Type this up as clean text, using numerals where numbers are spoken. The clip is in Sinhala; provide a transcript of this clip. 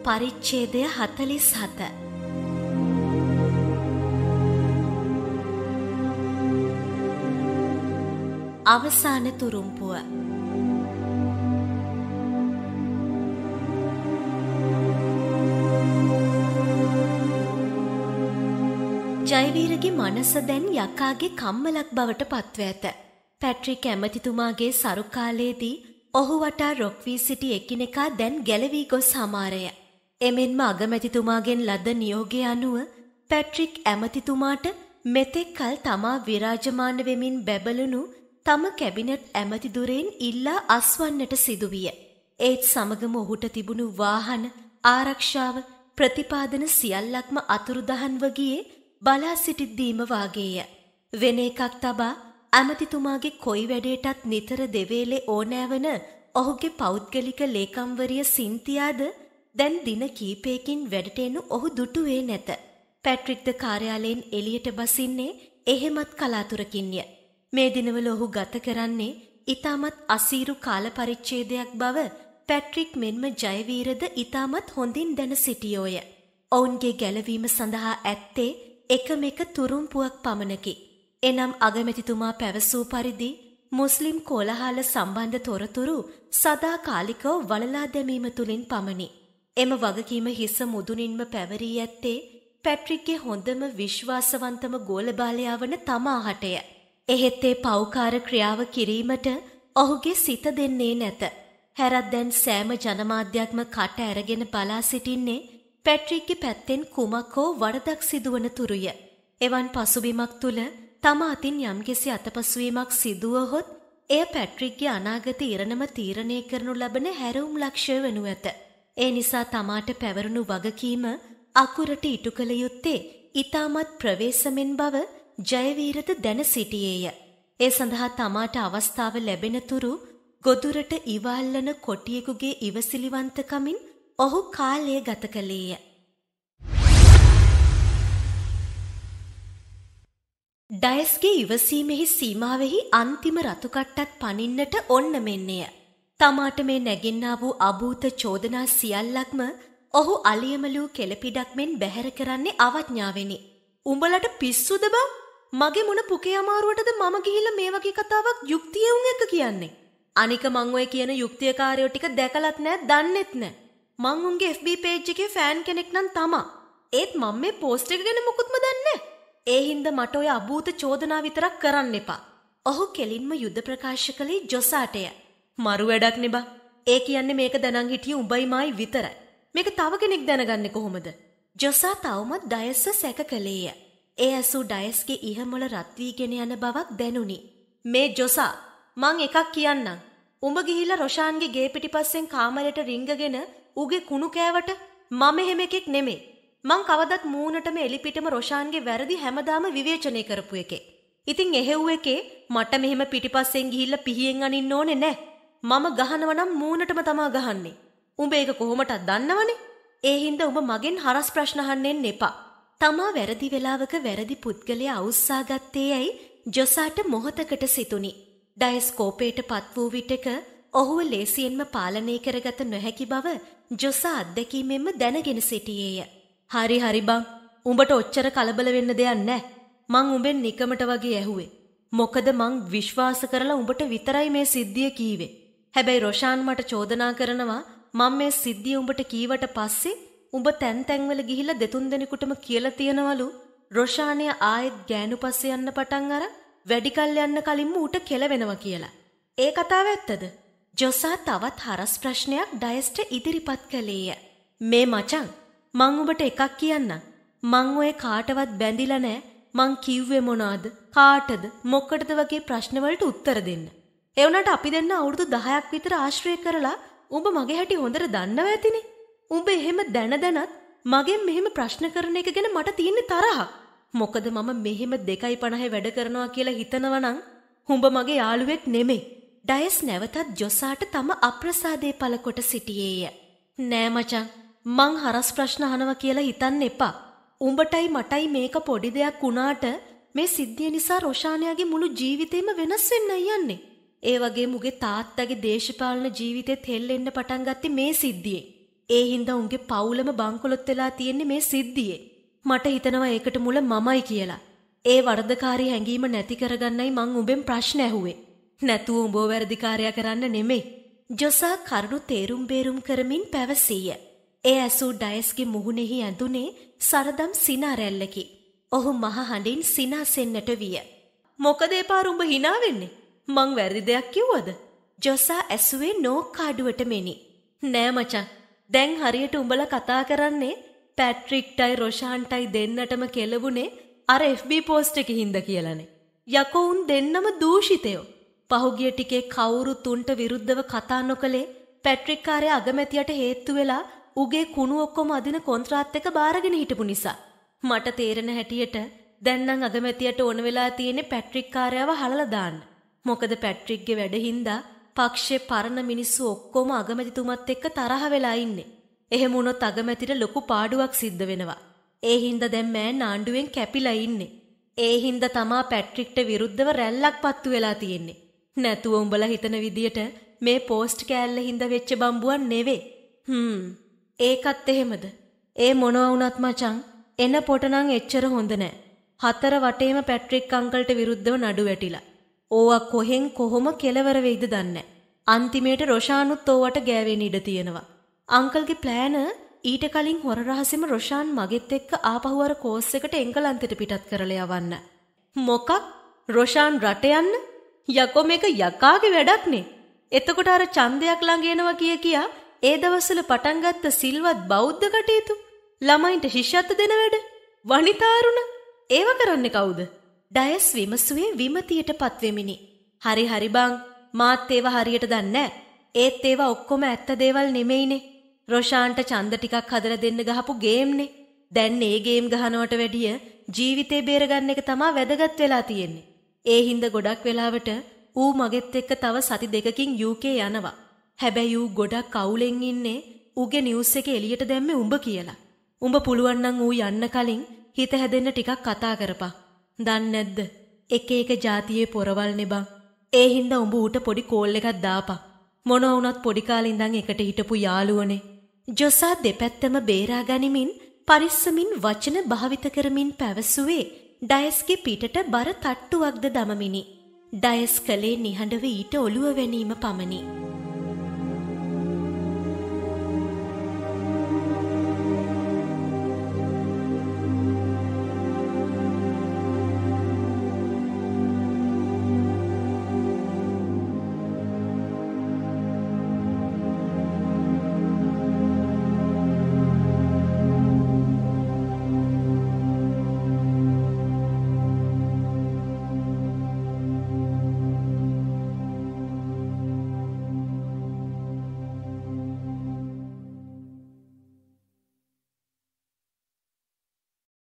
පරිච්ඡේදය 47. අවසාන තුරුම්පුව. ජයවීරගේ මනස දැන් යකාගේ කම්මලක් බවට පත්ව ඇත. පැට්‍රික් ඇමතිතුමාගේ සරු කාලයේදී ඔහු වටා රොක් වී සිටි එකිනෙකා දැන් ගැලවී ගොස් හමාරය. එමෙන්ම අගමැතිතුමාගෙන් ලද නියෝගය අනුව පැට්‍රික් ඇමතිතුමාට මෙතෙක් කල තමා විරාජමාන වෙමින් බැබළුණු තම කැබිනට් ඇමතිදුරෙන් ඉල්ලා අස්වන්නට සිදුවිය. ඒත් සමගම ඔහුට තිබුණු වාහන, ආරක්ෂාව, ප්‍රතිපාදන සියල්ලක්ම අතුරුදහන්ව ගියේ බලා සිටිද්දීම වාගේය. වෙන එකක් තබා ඇමතිතුමාගේ කොයි වැඩේටත් නිතර දෙවේලේ ඕනෑවන ඔහුගේ පෞද්ගලික ලේකම්වරිය සින්තියාද දැන් දින කීපයකින් වැඩට එනු ඔහු දුටුවේ නැත. පැට්‍රික්ද කාර්යාලයෙන් එළියට බසින්නේ එහෙමත් කලාතුරකින්ය. මේ දිනවල ඔහු ගත කරන්නේ ඊටමත් අසීරු කාල පරිච්ඡේදයක් බව පැට්‍රික් මෙන්ම ජයවීරද ඊටමත් හොඳින් දැන සිටියෝය. ඔවුන්ගේ ගැලවීම සඳහා ඇත්තේ එකම එක තුරුම්පුවක් පමණකි. එනම් අගමැතිතුමා පැවසූ පරිදි මුස්ලිම් කෝලහල සම්බන්ධ තොරතුරු සදාකාලිකව වලලා දැමීම තුලින් පමණි. එම වගකීම හිස මුදුනින්ම පැවරී ඇත්තේ පැට්‍රික්ගේ හොඳම විශ්වාසවන්තම ගෝලබාලයා වන තමාහටය. එහෙත් ඒ පෞකාර ක්‍රියාව කිරීමට ඔහුගේ සිත දෙන්නේ නැත. හැරත් දැන් සෑම ජනමාධ්‍යයක්ම කට ඇරගෙන බලා සිටින්නේ පැට්‍රික්ගේ පැත්තෙන් කුමක් හෝ වරදක් සිදුවන තුරුය. එවන් පසුබිමක් තුල තම අතින් යම්කිසි අතපසුවීමක් සිදුවහොත් එය පැට්‍රික්ගේ අනාගත ඉරණම තීරණය කරනු ලබන හැරවුම් ලක්ෂ්‍ය වනු ඇත. ඒ නිසා තමාට පැවරුණු වගකීම අකුරට ඉටු කළ යුත්තේ ඊටමත් ප්‍රවේශමෙන් බව ජයවීරද දැන සිටියේය. ඒ සඳහා තමාට අවස්ථාව ලැබෙන තුරු ගොදුරට ඉවල්ලන කොටියෙකුගේ ඉවසිලිවන්තකමින් ඔහු කාලය ගත කළේය. ඩයස්ගේ ඉවසීමෙහි සීමාවෙහි අන්තිම රතුකට්ටක් පනින්නට ඔන්න මෙන්නය. තමාට මේ නැගෙන්නා වූ අභූත චෝදනා සියල්ලක්ම ඔහු අලියමලූ කෙළපිඩක් මෙන් බැහැර කරන්නේ අවඥාවෙනි. උඹලට පිස්සුද බං? මගේ මොන පුකේ අමාරුවටද මම ගිහිල්ලා මේ වගේ කතාවක් යුක්තියුන් එක්ක කියන්නේ? අනික මං ඔය කියන යුක්තියකාරයෝ ටික දැකලත් නෑ, දන්නෙත් නෑ. මං උන්ගේ FB page එකේ ෆෑන් කෙනෙක් නම් තමා. ඒත් මම මේ පෝස්ට් එක ගැන මොකුත්ම දන්නේ නෑ. ඒ හින්දා මට ඔය අභූත චෝදනා විතරක් කරන්න එපා. ඔහු කෙලින්ම යුද ප්‍රකාශ කළේ ජොසාටය. මරු වැඩක් නේ බං. ඒ කියන්නේ මේක දැනන් හිටියේ උඹයි මායි විතරයි. මේක තව කෙනෙක් දැනගන්නේ කොහොමද? ජොසා තවමත් ඩයස්ව සැක කළේය. ඒ ඇසූ ඩයස්ගේ ඉහමොළ රත් වීගෙන යන බවක් දැනුනි. මේ ජොසා, මං එකක් කියන්නම්. උඹ ගිහිල්ලා රොෂාන්ගේ ගේ පිටිපස්සෙන් කාමරයට රිංගගෙන උගේ කුණු කෑවට මම එහෙම එකෙක් නෙමෙයි. මං කවදත් මූණටම එලිපිටම රොෂාන්ගේ වැරදි හැමදාම විවේචනය කරපු එකේ. ඉතින් එහෙව් එකේ මට මෙහෙම පිටිපස්සෙන් ගිහිල්ලා පිහියෙන් අනින්න ඕනේ නෑ. මම ගහනවා නම් මූණටම තමා ගහන්නේ. උඹ ඒක කොහොමටද දන්නවනේ. ඒ හින්දා උඹ මගෙන් හරස් ප්‍රශ්න අහන්නෙන්න එපා. තමා වැරදි වෙලාවක වැරදි පුද්ගලයා අවුස්සා ගත්තේ ඇයි ජොසාට මොහොතකට සිතුනි. ඩයස්කෝපයට පත් වූ විටක ඔහුව ලේසියෙන්ම පාලනය කරගත නොහැකි බව ජොසා අත්දැකීමෙන්ම දැනගෙන සිටියේය. හරි බං. උඹට ඔච්චර කලබල වෙන්න දෙයක් නෑ. මං උඹෙන් නිකමට වගේ ඇහුවේ. මොකද මං විශ්වාස කරලා උඹට විතරයි මේ සිද්ධිය කීවේ. හැබැයි රොෂාන් මට චෝදනා කරනවා මම මේ සිද්ධිය උඹට කීවට පස්සේ උඹ තැන්වල ගිහිල්ලා දෙතුන් දෙනෙකුටම කියලා තියනවලු රොෂානය ආයෙත් ගෑනු පස්සේ යන්න පටන් අර වැඩිකල් යන්න කලින්ම ඌට කෙලවෙනවා කියලා. ඒ කතාව ඇත්තද? ජොසා තවත් හරස් ප්‍රශ්නයක් ඩයස්ට ඉදිරිපත් කළේය. මේ මචං, මං උඹට එකක් කියන්නම්. මං ඔය කාටවත් බැඳිලා නෑ. මං කිව්වේ මොනවාද, කාටද, මොකටද වගේ ප්‍රශ්න වලට උත්තර දෙන්න. ඒ වුණාට අපි දෙන්න අවුරුදු 10ක් විතර ආශ්‍රය කරලා උඹ මගේ හැටි හොඳට දන්නව ඇතිනේ. උඹ එහෙම දැනදැනත් මගෙන් මෙහෙම ප්‍රශ්න කරන එක ගැන මට තියෙන්නේ තරහ. මොකද මම මෙහෙම 2.50 වැඩ කරනවා කියලා හිතනවා නම් උඹ මගේ යාළුවෙක් නෙමෙයි. ඩයස් නැවතත් ජොසාට තම අප්‍රසාදේ පළකොට සිටියේය. නෑ මචං, මං හරස් ප්‍රශ්න අහනවා කියලා හිතන්න එපා. උඹටයි මටයි මේක පොඩි දෙයක් වුණාට මේ සිද්ධිය නිසා රොෂානයාගේ මුළු ජීවිතේම වෙනස් වෙන්නයි යන්නේ. ඒ වගේ මුගේ තාත්තගේ දේශපාලන ජීවිතෙත් හෙල්ලෙන්න පටන් ගත්තේ මේ සිද්ධියෙන්. ඒ හින්දා උන්ගේ පවුලම බංකොලොත් වෙලා තියෙන්නේ මේ සිද්ධියේ. මට හිතනවා ඒකට මුල මමයි කියලා. ඒ වරදකාරී හැඟීම නැති කරගන්නයි මං උඹෙන් ප්‍රශ්න ඇහුවේ. නැතුව උඹව වැරදිකාරයා කරන්න නෙමෙයි. ජොසා කරුණු තේරුම් බේරුම් කරමින් පැවසීය. ඒ ඇසූ ඩයස්ගේ මුහුණෙහි ඇඳුනේ සරදම් සිනා රැල්ලකි. ඔහු මහ හඬින් සිනාසෙන්නට විය. මොකද ඒ පාර උඹ hina වෙන්නේ? මං වැරදි දෙයක් කිව්වද? ජොසා ඇසුවේ නෝක්කාඩුවට මෙනි. නෑ මචං. දැන් හරියට උඹලා කතා කරන්නේ පැට්‍රික්ටයි රොෂාන්ටයි දෙන්නටම කෙලවුනේ අර FB පෝස්ට් එකේ හින්දා කියලානේ. යකෝ උන් දෙන්නම දූෂිතයෝ. පහුගිය ටිකේ කවුරු තුන්ට විරුද්ධව කතා නොකලේ පැට්‍රික් කාර්ය අගමැතියට හේතු වෙලා උගේ කුණු ඔක්කොම අදින කොන්ත්‍රාත් එක බාරගෙන හිටපු නිසා. මට තේරෙන හැටියට දැන් නම් අගමැතියට ඕන වෙලා තියෙන්නේ පැට්‍රික් කාර්යව හලලා දාන්න. මොකද පැට්‍රික්ගේ වැඩ හින්දා පක්ෂේ පරණ මිනිස්සු ඔක්කොම අගමැතිතුමත් එක්ක තරහ වෙලා ඉන්නේ. එහෙම වුණොත් අගමැතිට ලොකු පාඩුවක් සිද්ධ වෙනවා. ඒ හින්දා දැන් මෑන් ආණ්ඩුවෙන් කැපිලා ඉන්නේ. ඒ හින්දා තමා පැට්‍රික්ට විරුද්ධව රැල්ලක් පත්තු වෙලා තියෙන්නේ. නැතුව උඹලා හිතන විදියට මේ පෝස්ට් කෑල්ල හින්දා වෙච්ච බම්බුවක් නෙවෙයි. ඒකත් එහෙමද? ඒ මොනවා වුණත් මචං එන පොට නම් එච්චර හොඳ නෑ. හතර වටේම පැට්‍රික් අංකල්ට විරුද්ධව නඩු වැටිලා. ඕවා කොහෙන් කොහොම කෙලවර වෙයිද දන්නේ. අන්තිමේට රොෂානුත් ඕවට ගෑවෙන්න ඉඩ තියෙනවා. අංකල්ගේ ප්ලෑන ඊට කලින් හොර රහසෙම රොෂාන් මගෙත් එක්ක ආපහු අර කෝස් එකට එංගලන්තෙට පිටත් කරලා යවන්න. මොකක්? රොෂාන් රට යන්න? යකෝ මේක යකාගේ වැඩක්නේ. එතකොට අර ඡන්දයක් ළඟ එනවා කියා ඒ දවස්වල පටන් ගත්ත සිල්වත් බෞද්ධ කටයුතු ළමයින්ට ශිෂ්‍යත්ව දෙන වැඩ වනිතාරුණ ඒව කරන්නේ කවුද? ඩයස් විමසුවේ විමතියට පත්වෙමිනි. හරි බං මාත් ඒව හරියට දන්නේ නැහැ. ඒත් ඒවා ඔක්කොම ඇත්ත දේවල් නෙමෙයිනේ. රොෂාන්ට ඡන්ද ටිකක් හදලා දෙන්න ගහපු ගේම්නේ. දැන් මේ ගේම් ගහනවට වැඩිය ජීවිතේ බේරගන්න එක තමයි වැදගත් වෙලා තියෙන්නේ. ඒ හින්දා ගොඩක් වෙලාවට ඌ මගෙත් එක්ක තව සති දෙකකින් UK යනවා. හැබැයි ඌ ගොඩක් අවුලෙන් ඉන්නේ ඌගේ නිවුස් එක එළියට දැම්මේ උඹ කියලා. උඹ පුළුවන් නම් ඌ යන්න කලින් හිත හැදෙන්න ටිකක් කතා කරපන්. දන්නේ නැද්ද? එක එක જાතියේ පොරවල්නේ බං. ඒ හින්දා උඹ ඌට පොඩි කෝල් එකක් දාපන්. මොනවා වුණත් පොඩි කාලේ ඉඳන් එකට හිටපු යාළුවනේ. ජොසා දෙපැත්තම බේරා ගනිමින් පරිස්සමින් වචන භාවිත කරමින් පැවසුවේ ඩයස්ගේ පිටට බර තට්ටුවක්ද දමමිනි. ඩයස් කලේ නිහඬව ඊට ඔළුව වැනීම පමණි.